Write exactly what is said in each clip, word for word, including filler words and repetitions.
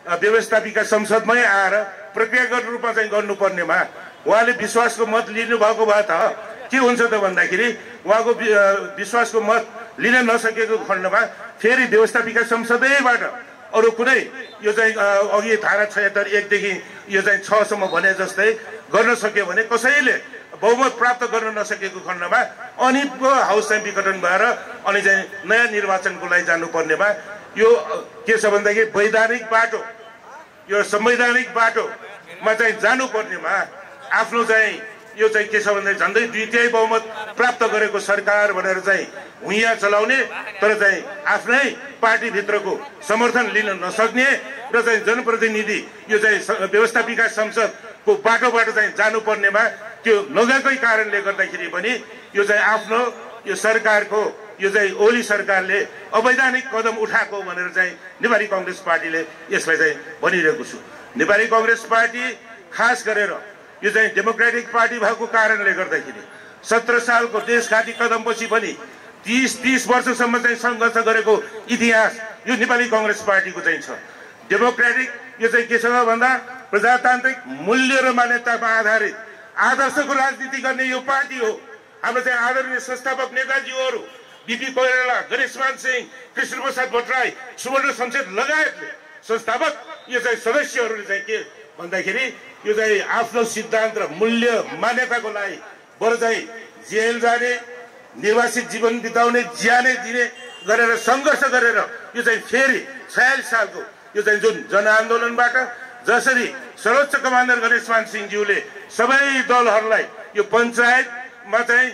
व्यवस्थापिका संसदमै आएर प्रक्रियागत रूपमा चाहिँ गर्नुपर्नेमा उहाँले विश्वासको मत लिनु भएको भए त के हुन्छ त भन्दाखेरि उहाँको विश्वासको मत लिन नसकेको खण्डमा फेरि व्यवस्थापिका संसदैबाट अरू कुनै यो चाहिँ अघि धारा छयत्तर एकदेखि यो चाहिँ छसम्म भने जस्तै गर्न सक्यो भने कसैले बहुमत प्राप्त गर्न नसकेको खण्डमा अनि हाउस चाहिँ विघटन भएर अनि चाहिँ नयाँ निर्वाचनको लागि जानुपर्नेमा यो के छ भन्दाखेरि वैधानिक बाटो यो संवैधानिक बाटोमा चाहिँ जानुपर्नेमा आफ्नो चाहिँ यो चाहिँ के छ भन्दाखेरि झन्डै दुई तिहाई बहुमत प्राप्त गरेको सरकार भनेर चाहिँ भुइँया चलाउने तर चाहिँ आफ्नै पार्टीभित्रको समर्थन लिन नसक्ने र चाहिँ जनप्रतिनिधि यो चाहिँ व्यवस्थापिका संसदको बाटोबाट चाहिँ जानुपर्नेमा त्यो नगएकै कारणले गर्दाखेरि पनि यो चाहिँ आफ्नो यो सरकारको यो चाहिँ ओली सरकारले अवैधानिक कदम उठाएको भनेर चाहिँ नेपाली कांग्रेस पार्टीले यसलाई चाहिँ भनिरहेको छु। नेपाली कांग्रेस पार्टी खास गरेर यो चाहिँ डेमोक्रेटिक पार्टी भएको कारणले गर्दाखेरि सत्र सालको देशघाती कदमपछि पनि तीस तीस वर्षसम्म चाहिँ संघर्ष गरेको इतिहास यो नेपाली कांग्रेस पार्टीको चाहिँ छ। डेमोक्रेटिक यो चाहिँ के छ भन्दा प्रजातान्त्रिक मूल्य र मान्यतामा आधारित आदर्शको राजनीति गर्ने यो पार्टी हो। हाम्रो चाहिँ आदरणीय संस्थापक नेताजीहरू बीपी कोइराला, गणेशमान सिंह, कृष्ण प्रसाद भट्टराई, सुवर्ण शमशेर लगायतले संस्थापक यो चाहिँ सदस्यहरूले चाहिँ के भन्दाखेरि यो चाहिँ आफ्नो सिद्धान्त र मूल्य मान्यताको लागि बरु चाहिँ जेल जाने, निर्वासित जीवन बिताउने, ज्यानै दिने गरेर सङ्घर्ष गरेर यो चाहिँ फेरि छयालिस सालको यो चाहिँ जुन जनआन्दोलनबाट जसरी सर्वोच्च कमान्डर गणेशमान सिंहज्यूले सबै दलहरूलाई यो पञ्चायतमा चाहिँ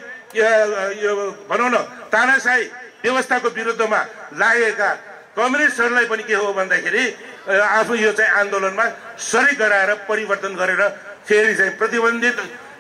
यो भनौँ न तानाशाही व्यवस्थाको विरुद्धमा लागेका कम्युनिस्टहरूलाई पनि के हो भन्दाखेरि आफू यो चाहिँ आन्दोलनमा सरिक गराएर परिवर्तन गरेर फेरि चाहिँ प्रतिबन्धित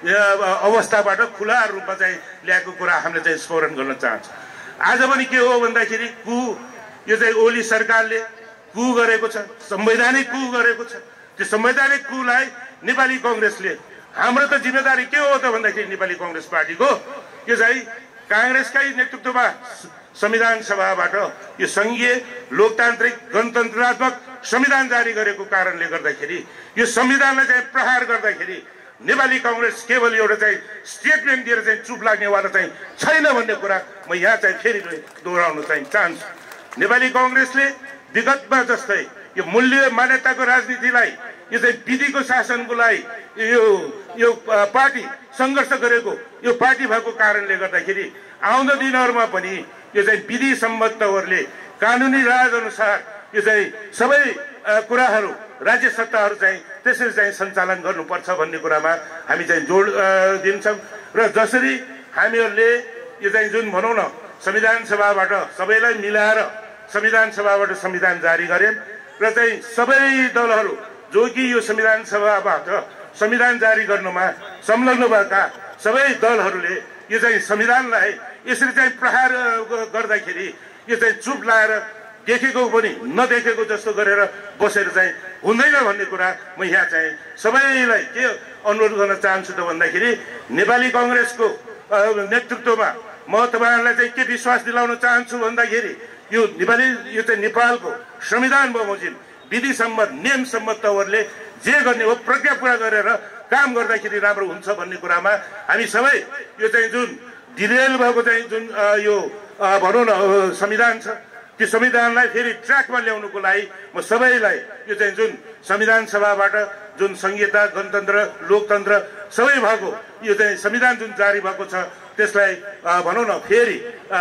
अवस्थाबाट खुला रूपमा चाहिँ ल्याएको कुरा हामीले चाहिँ स्मरण गर्न चाहन्छौँ। आज पनि के हो भन्दाखेरि कु यो चाहिँ ओली सरकारले कु गरेको छ, संवैधानिक कु गरेको छ। त्यो संवैधानिक कुलाई नेपाली कांग्रेसले हाम्रो त जिम्मेदारी के हो त भन्दाखेरि नेपाली कांग्रेस पार्टीको यो चाहिँ कांग्रेसकै नेतृत्वमा संविधान सभाबाट यो संघीय लोकतान्त्रिक गणतन्त्रात्मक संविधान जारी गरेको कारणले गर्दाखेरि यो संविधानलाई चाहिँ प्रहार गर्दाखेरि नेपाली कांग्रेस केवल एउटा चाहिँ स्टेटमेन्ट दिएर चाहिँ चुप लाग्नेवाला चाहिँ छैन भन्ने कुरा म यहाँ चाहिँ फेरि दोहोऱ्याउन चाहिँ चाहन्छु। नेपाली कांग्रेसले विगतमा जस्तै यो मूल्य मान्यताको राजनीतिलाई यो चाहिँ विधिको शासनको लागि यो यो पार्टी सङ्घर्ष गरेको यो पार्टी भएको कारणले गर्दाखेरि आउँदो दिनहरूमा पनि यो चाहिँ विधि सम्मत तवरले कानुनी राज अनुसार यो चाहिँ सबै कुराहरू राज्य सत्ताहरू चाहिँ त्यसरी चाहिँ सञ्चालन गर्नुपर्छ भन्ने कुरामा हामी चाहिँ जोड दिन्छौँ। र जसरी हामीहरूले यो चाहिँ जुन भनौँ न संविधान सभाबाट सबैलाई मिलाएर संविधान सभाबाट संविधान जारी गर्यौँ र चाहिँ सबै दलहरू जो कि यो संविधान सभाबाट संविधान जारी गर्नुमा संलग्न भएका सबै दलहरूले यो चाहिँ संविधानलाई यसरी चाहिँ प्रहार गर्दाखेरि यो चाहिँ चुप लाएर देखेको पनि नदेखेको जस्तो गरेर बसेर चाहिँ हुँदैन भन्ने कुरा म यहाँ चाहिँ सबैलाई के अनुरोध गर्न चाहन्छु त भन्दाखेरि नेपाली कांग्रेसको नेतृत्वमा म तपाईँहरूलाई चाहिँ के विश्वास दिलाउन चाहन्छु भन्दाखेरि यो नेपाली यो चाहिँ नेपालको संविधान बमोजिम विधि सम्मत नियम सम्मत तवरले जे गर्ने हो प्रज्ञा पुरा गरेर काम गर्दाखेरि राम्रो हुन्छ भन्ने कुरामा हामी सबै यो चाहिँ जुन डिरेल भएको चाहिँ जुन यो भनौँ न संविधान छ त्यो संविधानलाई फेरि ट्र्याकमा ल्याउनुको लागि म सबैलाई यो चाहिँ जुन संविधान सभाबाट जुन संहिता गणतन्त्र लोकतन्त्र सबै भएको यो चाहिँ संविधान जुन जारी भएको छ त्यसलाई भनौँ न फेरि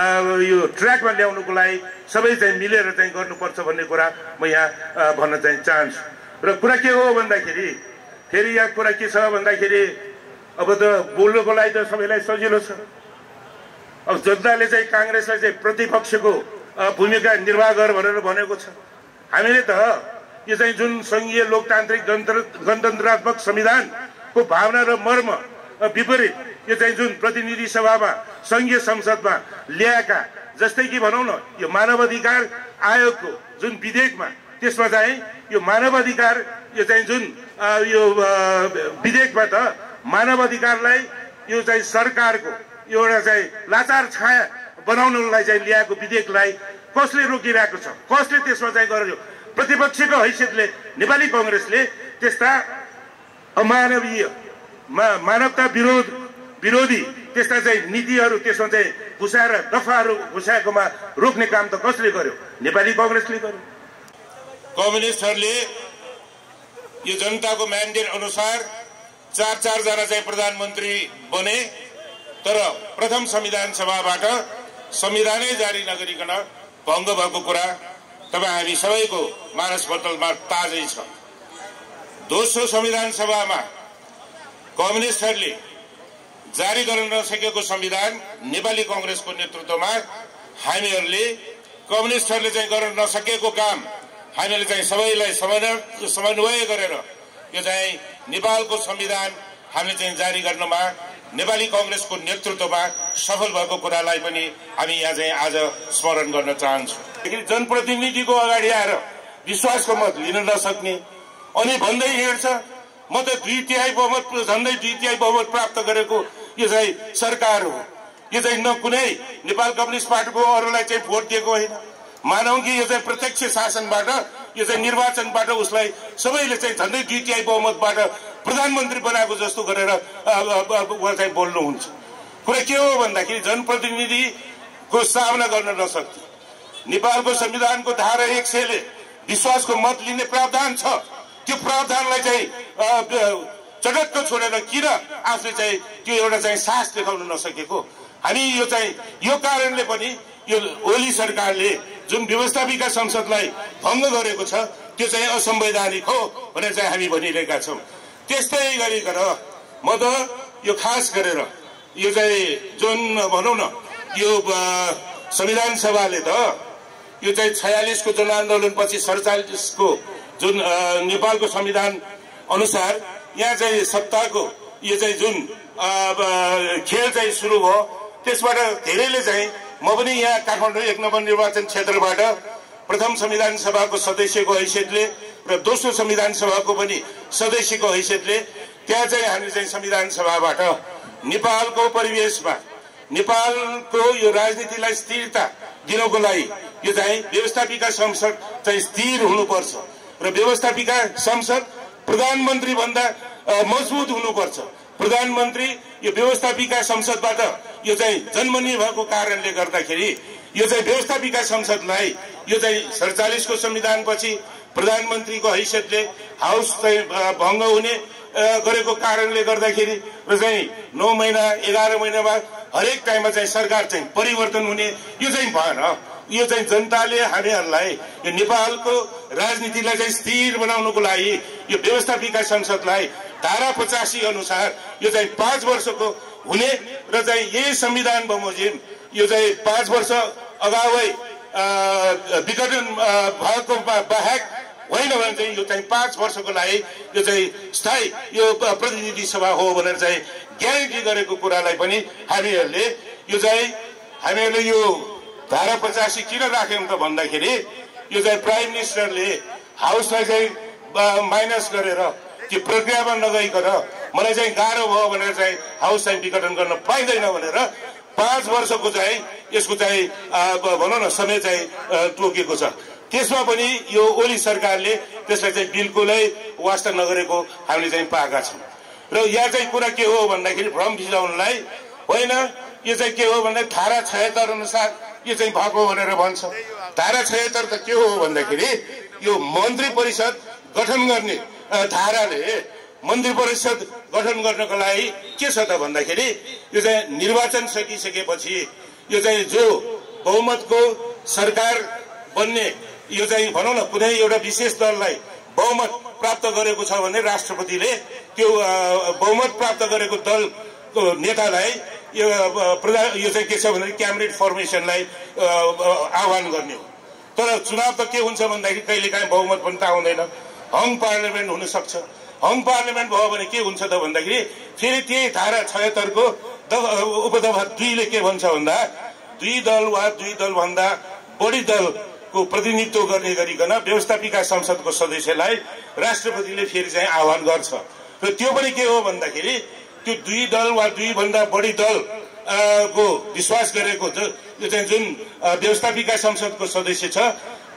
यो ट्र्याकमा ल्याउनुको लागि सबै चाहिँ मिलेर चाहिँ गर्नुपर्छ भन्ने कुरा म यहाँ भन्न चाहिँ चाहन्छु। र कुरा के हो भन्दाखेरि फेरि यहाँ कुरा के छ भन्दाखेरि अब त बोल्नुको लागि त सबैलाई सजिलो छ। अब जनताले चाहिँ कांग्रेसलाई चाहिँ प्रतिपक्षको भूमिका निर्वाह गर भनेर भनेको छ। हामीले त यो चाहिँ जुन संघीय लोकतान्त्रिक गणतन्त्रात्मक संविधानको भावना र मर्म विपरीत यो चाहिँ जुन प्रतिनिधि सभामा संघीय संसदमा ल्याएका जस्तै कि भनौँ न यो मानव अधिकार आयोगको जुन विधेयकमा त्यसमा चाहिँ यो मानव अधिकार यो चाहिँ जुन यो विधेयकमा त मानव अधिकारलाई यो चाहिँ सरकारको एउटा चाहिँ लाचार छाया बनाउनलाई चाहिँ ल्याएको विधेयकलाई कसले रोकिरहेको छ, कसले त्यसमा चाहिँ गर्यो प्रतिपक्षको हैसियतले नेपाली कांग्रेसले त्यस्ता अमानवीय मानवता विरोध विरोधी त्यस्ता चाहिँ नीतिहरू त्यसमा चाहिँ घुसाएर दफाहरू घुसाएकोमा रोक्ने काम त कसले गर्यो? नेपाली कांग्रेसले गर्यो। कम्युनिस्टहरूले यो जनताको म्यान्डेट अनुसार चार चार जना चाहिँ प्रधानमन्त्री बने, तर प्रथम संविधान सभाबाट संविधानै जारी नगरिकन भङ्ग भएको कुरा तपाईँ हामी सबैको मानसपटलमा ताजै छ। दोस्रो संविधान सभामा कम्युनिस्टहरूले जारी गर्न नसकेको संविधान नेपाली कांग्रेसको नेतृत्वमा हामीहरूले कम्युनिस्टहरूले चाहिँ गर्न नसकेको काम हामीले चाहिँ सबैलाई समन्वय गरेर यो चाहिँ नेपालको संविधान हामीले चाहिँ जारी गर्नमा नेपाली कांग्रेसको नेतृत्वमा सफल भएको कुरालाई पनि हामी यहाँ चाहिँ आज स्मरण गर्न चाहन्छौँ। जनप्रतिनिधिको अगाडि आएर विश्वासको मत लिन नसक्ने अनि भन्दै हिँड्छ म त दुई तिहाई बहुमत झन्डै दुई तिहाई बहुमत प्राप्त गरेको यो चाहिँ सरकार हो। यो चाहिँ न कुनै नेपाल कम्युनिस्ट पार्टीको अरूलाई चाहिँ भोट दिएको होइन। मानौँ कि यो चाहिँ प्रत्यक्ष शासनबाट यो चाहिँ निर्वाचनबाट उसलाई सबैले चाहिँ झन्डै दुई तिहाई बहुमतबाट प्रधानमन्त्री बनाएको जस्तो गरेर उहाँ चाहिँ बोल्नुहुन्छ। कुरा के हो भन्दाखेरि जनप्रतिनिधिको सामना गर्न नसक्ने नेपालको संविधानको धारा एक सयले विश्वासको मत लिने प्रावधान छ। त्यो प्रावधानलाई चाहिँ चटक्क छोडेर किन आफूले चाहिँ त्यो एउटा चाहिँ साहस देखाउन नसकेको? हामी यो चाहिँ यो कारणले पनि यो ओली सरकारले जुन व्यवस्थापिका संसदलाई भङ्ग गरेको छ त्यो चाहिँ असंवैधानिक हो भनेर चाहिँ हामी भनिरहेका छौँ। त्यस्तै गरिकन म त यो खास गरेर यो चाहिँ जुन भनौँ न यो संविधान सभाले त यो चाहिँ छयालिसको जनआन्दोलनपछि सडचालिसको जुन नेपालको संविधान अनुसार यहाँ चाहिँ सत्ताको यो चाहिँ जुन खेल चाहिँ सुरु भयो त्यसबाट धेरैले चाहिँ म पनि यहाँ काठमाडौँ एक नम्बर निर्वाचन क्षेत्रबाट प्रथम संविधान सभाको सदस्यको हैसियतले र दोस्रो संविधान सभाको पनि सदस्यको हैसियतले त्यहाँ चाहिँ हामी चाहिँ संविधान सभाबाट नेपालको परिवेशमा नेपालको यो राजनीतिलाई स्थिरता दिनको लागि यो चाहिँ व्यवस्थापिका संसद चाहिँ स्थिर हुनुपर्छ र व्यवस्थापिका संसद प्रधानमन्त्री भन्दा मजबुत हुनुपर्छ। प्रधानमन्त्री यो व्यवस्थापिका संसदबाट यो चाहिँ जन्मने भएको कारणले गर्दाखेरि यो चाहिँ व्यवस्थापिका संसदलाई यो चाहिँ सडचालिसको संविधानपछि प्रधानमन्त्रीको हैसियतले हाउस चाहिँ भङ्ग हुने गरेको कारणले गर्दाखेरि र चाहिँ नौ महिना एघार महिनामा हरेक टाइममा चाहिँ सरकार चाहिँ परिवर्तन हुने यो चाहिँ भएन। यो चाहिँ जनताले हामीहरूलाई यो नेपालको राजनीतिलाई चाहिँ स्थिर बनाउनको लागि यो व्यवस्थापिका संसदलाई धारा पचासी अनुसार यो चाहिँ पाँच वर्षको हुने र चाहिँ यही संविधान बमोजिम यो चाहिँ पाँच वर्ष अगावै विघटन भएको बाहेक होइन भने चाहिँ यो चाहिँ पाँच वर्षको लागि यो चाहिँ स्थायी यो प्रतिनिधि सभा हो भनेर चाहिँ ग्यारेन्टी गरेको कुरालाई पनि हामीहरूले यो चाहिँ हामीहरूले यो धारा पचासी किन राख्यौँ त भन्दाखेरि यो चाहिँ प्राइम मिनिस्टरले हाउसलाई चाहिँ माइनस गरेर त्यो प्रक्रियामा नगइकन मलाई चाहिँ गाह्रो भयो भनेर चाहिँ हाउस चाहिँ विघटन गर्न पाइँदैन भनेर पाँच वर्षको चाहिँ यसको चाहिँ भनौँ न समय चाहिँ तोकेको छ। त्यसमा पनि यो ओली सरकारले त्यसलाई चाहिँ बिल्कुलै वास्ता नगरेको हामीले चाहिँ पाएका छौँ। र यहाँ चाहिँ कुरा के हो भन्दाखेरि भ्रम फिजाउनलाई होइन, यो चाहिँ के हो भन्दा धारा छयत्तर अनुसार यो चाहिँ भएको भनेर भन्छ। धारा छयत्तर त के हो भन्दाखेरि यो मन्त्री परिषद गठन गर्ने धाराले मन्त्री परिषद गठन गर्नको लागि के छ त भन्दाखेरि यो चाहिँ निर्वाचन सकिसकेपछि यो चाहिँ जो बहुमतको सरकार बन्ने यो चाहिँ भनौँ न कुनै एउटा विशेष दललाई बहुमत प्राप्त गरेको छ भने राष्ट्रपतिले त्यो बहुमत प्राप्त गरेको दलको नेतालाई यो प्रधान यो चाहिँ के छ भने क्याबिनेट फर्मेसनलाई आह्वान गर्ने हो। तर चुनाव त के हुन्छ भन्दाखेरि कहिलेकाहीँ बहुमत पनि त आउँदैन, हङ पार्लियामेन्ट हुन सक्छ। हङ पार्लियामेन्ट भयो भने के हुन्छ त भन्दाखेरि फेरि त्यही धारा छयत्तरको उपदफा दुईले के भन्छ भन्दा दुई दल वा दुई दलभन्दा बढी दलको प्रतिनिधित्व गर्ने गरिकन व्यवस्थापिका संसदको सदस्यलाई राष्ट्रपतिले फेरि चाहिँ आह्वान गर्छ। र त्यो पनि के हो भन्दाखेरि त्यो दुई दल वा दुई भन्दा बढी दल को विश्वास गरेको यो चाहिँ जुन व्यवस्थापिका संसदको सदस्य छ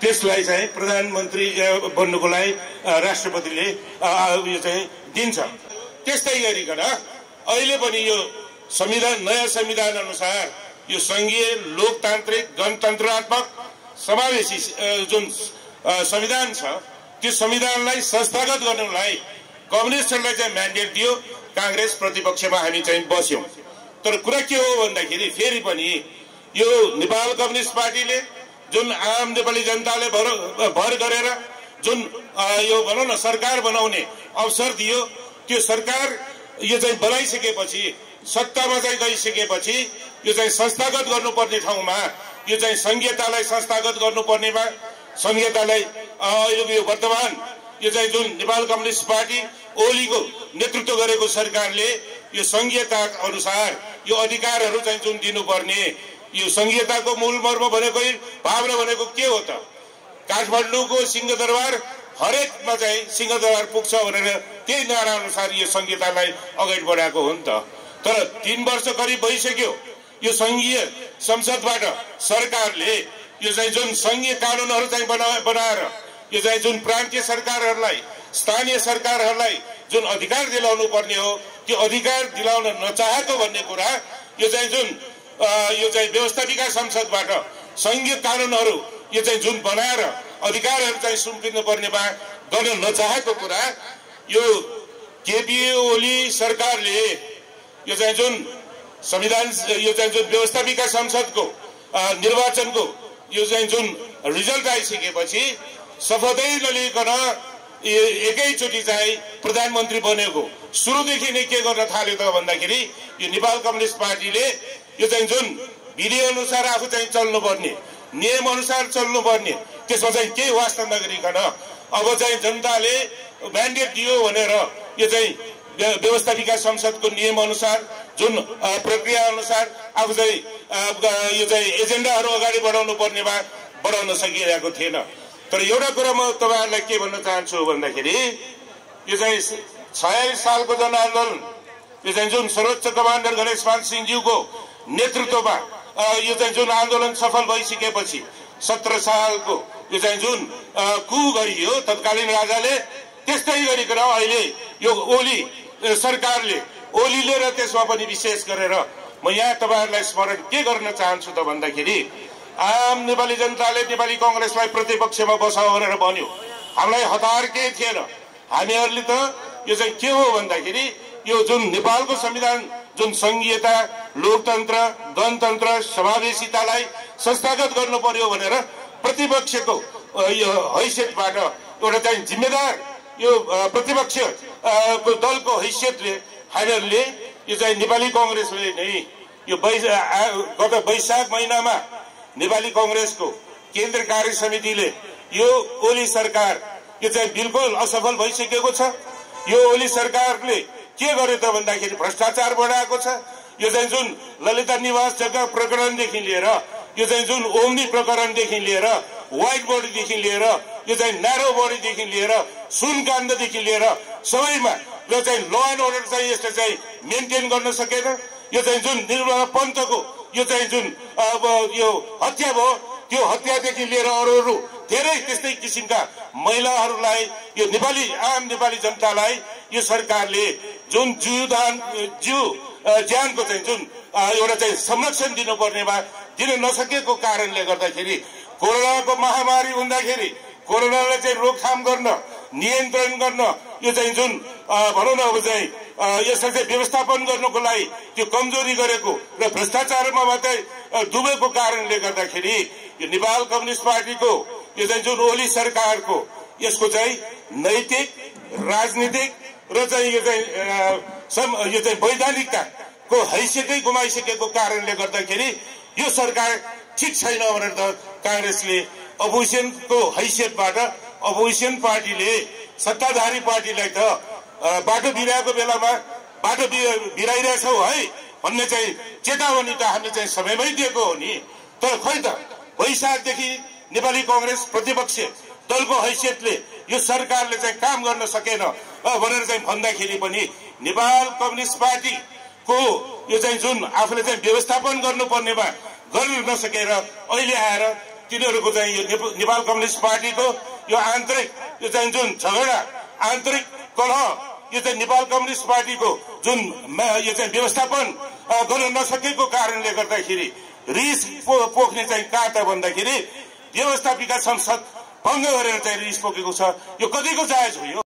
त्यसलाई चाहिँ प्रधानमन्त्री बन्नुको लागि राष्ट्रपतिले यो चाहिँ दिन्छ। त्यस्तै गरिकन अहिले पनि यो संविधान नयाँ संविधान अनुसार यो संघीय लोकतान्त्रिक गणतन्त्रात्मक समावेशी जुन संविधान छ त्यो संविधानलाई संस्थागत गर्नलाई कम्युनिस्टहरूलाई चाहिँ म्यान्डेट दियो। कांग्रेस प्रतिपक्षमा हामी चाहिँ बस्यौं। तर कुरा के हो भन्दाखेरि फेरि पनि यो नेपाल कम्युनिस्ट पार्टीले जुन आम नेपाली जनताले भर भर गरेर जुन यो भनौं न सरकार बनाउने अवसर दियो त्यो सरकार यो चाहिँ बनाइसकेपछि सत्तामा चाहिँ गइसकेपछि यो चाहिँ संस्थागत गर्नुपर्ने ठाउँमा यो चाहिँ संघीयतालाई संस्थागत गर्नुपर्नेमा संघीयतालाई यो वर्तमान यो चाहिँ जुन नेपाल कम्युनिस्ट पार्टी ओलीको नेतृत्व गरेको सरकारले यो संघीयता अनुसार यो अधिकारहरू चाहिँ जुन दिनुपर्ने यो संघीयताको मूल मर्म भनेको भावना भनेको के हो त? काठमाडौँको सिंहदरबार हरेकमा चाहिँ सिंहदरबार पुग्छ भनेर त्यही नारा अनुसार यो संघीयतालाई अगाडि बढाएको हो नि त। तर तीन वर्ष करिब भइसक्यो यो संघीय संसदबाट सरकारले यो चाहिँ जुन संघीय कानूनहरू चाहिँ बनाएर यो चाहिँ जुन प्रान्तीय सरकारहरूलाई स्थानीय सरकारहरूलाई जुन अधिकार दिलाउनु पर्ने हो त्यो अधिकार दिलाउन नचाहेको भन्ने कुरा यो चाहिँ जुन यो चाहिँ व्यवस्थापिका संसदबाट संघीय कानूनहरू यो चाहिँ जुन बनाएर अधिकारहरू चाहिँ सुम्पिनु पर्नेमा गर्न नचाहेको कुरा यो केपी ओली सरकारले यो चाहिँ जुन संविधान यो चाहिँ जुन व्यवस्थापिका संसदको निर्वाचनको यो चाहिँ जुन रिजल्ट आइसकेपछि शपथै नलिकन एकैचोटि चाहिँ प्रधानमन्त्री बनेको सुरुदेखि नै के गर्न थाल्यो त भन्दाखेरि यो नेपाल कम्युनिस्ट पार्टीले यो चाहिँ जुन विधि अनुसार आफू चाहिँ चल्नुपर्ने नियम अनुसार चल्नुपर्ने त्यसमा चाहिँ केही वास्ता नगरिकन अब चाहिँ जनताले म्यान्डेट दियो भनेर यो चाहिँ व्यवस्थापिका संसदको नियम अनुसार जुन प्रक्रिया अनुसार आफू चाहिँ यो चाहिँ एजेन्डाहरू अगाडि बढाउनु पर्नेमा बढाउन सकिरहेको थिएन। तर एउटा कुरा म तपाईहरुलाई के भन्न चाहन्छु भन्दाखेरि यो चाहिँ छयालिस सालको जनआन्दोलन यो चाहिँ जुन सर्वोच्च कमान्डर गणेशमान सिंहज्यूको नेतृत्वमा यो चाहिँ जुन आन्दोलन सफल भइसकेपछि सत्र सालको यो चाहिँ जुन कु गरियो तत्कालीन राजाले त्यस्तै गरिकन अहिले यो ओली सरकारले ओलीले र त्यसमा पनि विशेष गरेर म यहाँ तपाईहरुलाई स्मरण के गर्न चाहन्छु त भन्दाखेरि आम नेपाली जनताले नेपाली कांग्रेसलाई प्रतिपक्षमा बसाउ भनेर भन्यो। हामीलाई हतार के थिएन। हामीहरूले त यो चाहिँ के हो भन्दाखेरि यो जुन नेपालको संविधान जुन संघीयता लोकतन्त्र गणतन्त्र समावेशितालाई संस्थागत गर्नु पर्यो भनेर प्रतिपक्षको यो हैसियतबाट एउटा चाहिँ जिम्मेदार यो प्रतिपक्ष को दलको हैसियतले हामीहरूले यो चाहिँ नेपाली कांग्रेसले नै यो गत वैशाख महिनामा नेपाली कांग्रेसको केन्द्र कार्य समितिले यो ओली सरकार यो चाहिँ बिल्कुल असफल भइसकेको छ। यो ओली सरकारले के गर्यो त भन्दाखेरि भ्रष्टाचार बढाएको छ। यो चाहिँ जुन ललिता निवास जग्गा प्रकरणदेखि लिएर यो चाहिँ जुन ओम्नी प्रकरणदेखि लिएर व्हाइट बोर्डदेखि लिएर यो चाहिँ न्यारो बोर्डदेखि लिएर सुन काण्डदेखि लिएर सबैमा यो चाहिँ ल एन्ड अर्डर चाहिँ यसले चाहिँ मेन्टेन गर्न सकेन। यो चाहिँ जुन निर्मला पन्तको यो चाहिँ जुन अब यो हत्या भयो त्यो हत्यादेखि लिएर अरू अरू धेरै त्यस्तै किसिमका महिलाहरूलाई यो नेपाली आम नेपाली जनतालाई यो सरकारले जुन जीवदान जीव ज्यानको चाहिँ जुन एउटा चाहिँ संरक्षण दिनुपर्नेमा दिन नसकेको कारणले गर्दाखेरि कोरोनाको महामारी हुँदाखेरि कोरोनालाई चाहिँ रोकथाम गर्न नियन्त्रण गर्न यो चाहिँ जुन भनौँ न अब चाहिँ यसलाई चाहिँ व्यवस्थापन गर्नको लागि त्यो कमजोरी गरेको र भ्रष्टाचारमा मात्रै डुबेको कारणले गर्दाखेरि यो नेपाल कम्युनिस्ट पार्टीको यो चाहिँ जुन ओली सरकारको यसको चाहिँ नैतिक राजनीतिक र चाहिँ यो चाहिँ यो चाहिँ वैधानिकताको हैसियतै गुमाइसकेको कारणले गर्दाखेरि यो सरकार ठिक छैन भनेर त कांग्रेसले अपोजिसनको हैसियतबाट अपोजिसन पार्टीले सत्ताधारी पार्टीलाई त बाटो बिराएको बेलामा बाटो बिराइरहेछौ है भन्ने चाहिँ चेतावनी त हामीले चाहिँ समयमै दिएको हो नि। तर खै त वैशाखदेखि नेपाली कांग्रेस प्रतिपक्ष दलको हैसियतले यो सरकारले चाहिँ काम गर्न सकेन भनेर चाहिँ भन्दाखेरि पनि नेपाल कम्युनिस्ट पार्टीको यो चाहिँ जुन आफूले चाहिँ व्यवस्थापन गर्नुपर्नेमा गर्न नसकेर अहिले आएर तिनीहरूको चाहिँ यो नेपाल कम्युनिस्ट पार्टीको यो आन्तरिक यो चाहिँ जुन झगडा आन्तरिक कलह यो चाहिँ नेपाल कम्युनिस्ट पार्टीको जुन यो चाहिँ व्यवस्थापन गर्न नसकेको कारणले गर्दाखेरि रिस पोख्ने चाहिँ कहाँ त भन्दाखेरि व्यवस्थापिका संसद भङ्ग गरेर चाहिँ रिस पोकेको छ। यो कतिको जायज हो?